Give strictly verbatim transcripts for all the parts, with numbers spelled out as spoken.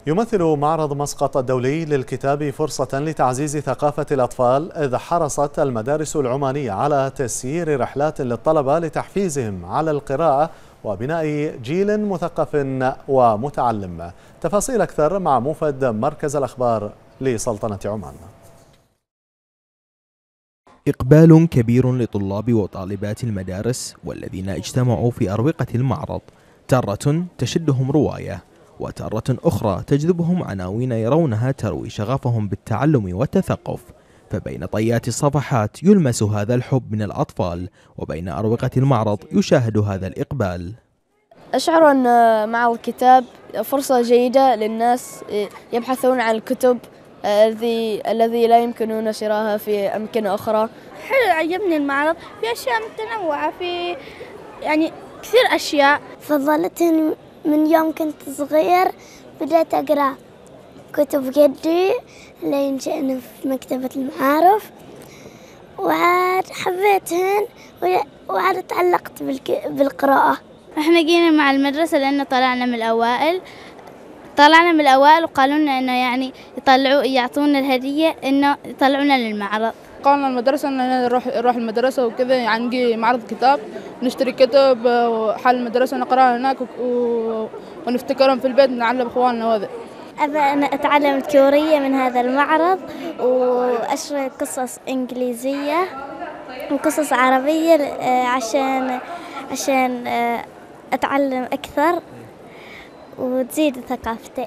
يمثل معرض مسقط الدولي للكتاب فرصة لتعزيز ثقافة الأطفال، إذ حرصت المدارس العمانية على تسيير رحلات للطلبة لتحفيزهم على القراءة وبناء جيل مثقف ومتعلم. تفاصيل أكثر مع موفد مركز الأخبار لسلطنة عمان. إقبال كبير لطلاب وطالبات المدارس والذين اجتمعوا في أروقة المعرض، تارة تشدهم رواية وتارة أخرى تجذبهم عناوين يرونها تروي شغفهم بالتعلم والتثقف، فبين طيات الصفحات يلمس هذا الحب من الأطفال، وبين أروقة المعرض يشاهد هذا الإقبال. أشعر أن معرض الكتاب فرصة جيدة للناس يبحثون عن الكتب الذي الذي لا يمكنون شراها في أماكن أخرى. حلو، عجبني المعرض، في أشياء متنوعة، في يعني كثير أشياء. فضلتني من يوم كنت صغير، بدأت أقرأ كتب جدي لين جئنا في مكتبة المعارف، وعاد حبيتهن وعاد تعلقت بالقراءة. احنا جينا مع المدرسة لأنه طلعنا من الأوائل طلعنا من الأوائل وقالوا لنا إنه يعني يطلعوا يعطونا الهدية إنه يطلعونا للمعرض. قالنا المدرسة إن نروح نروح المدرسة وكذا، يعني نجي معرض كتاب نشتري كتب حال المدرسة نقرأها هناك ونفتكرهم في البيت نعلم إخواننا. وهذا أبى أنا أتعلم الكورية من هذا المعرض، وأشري قصص إنجليزية وقصص عربية عشان عشان أتعلم أكثر وتزيد ثقافتي.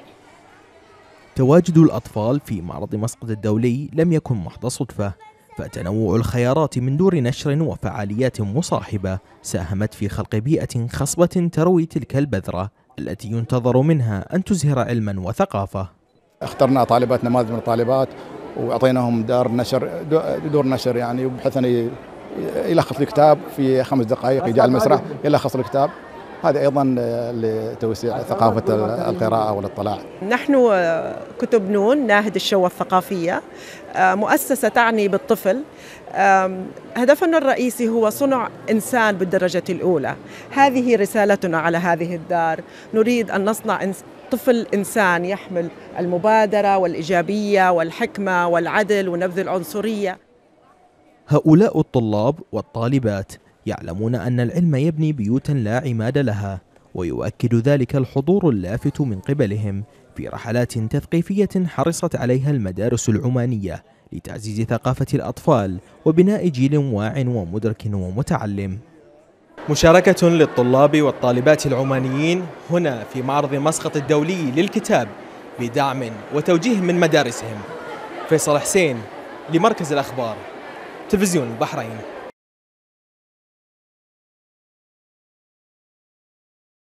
تواجد الأطفال في معرض مسقط الدولي لم يكن محض صدفة، فتنوع الخيارات من دور نشر وفعاليات مصاحبة ساهمت في خلق بيئة خصبة تروي تلك البذرة التي ينتظر منها أن تزهر علما وثقافة. اخترنا طالبات نماذج من الطالبات وأعطيناهم دار نشر دور نشر يعني، بحيث أن يلخص الكتاب في خمس دقائق، يجي على المسرح يلخص الكتاب. هذا أيضا لتوسيع ثقافة القراءة والاطلاع. نحن كتب نون ناهد الشوة الثقافية، مؤسسة تعني بالطفل. هدفنا الرئيسي هو صنع إنسان بالدرجة الأولى. هذه رسالتنا على هذه الدار، نريد أن نصنع طفل إنسان يحمل المبادرة والإيجابية والحكمة والعدل ونبذ العنصرية. هؤلاء الطلاب والطالبات يعلمون أن العلم يبني بيوتا لا عماد لها، ويؤكد ذلك الحضور اللافت من قبلهم في رحلات تثقيفية حرصت عليها المدارس العمانية لتعزيز ثقافة الأطفال وبناء جيل واع ومدرك ومتعلم. مشاركة للطلاب والطالبات العمانيين هنا في معرض مسقط الدولي للكتاب بدعم وتوجيه من مدارسهم. فيصل حسين لمركز الأخبار، تلفزيون البحرين.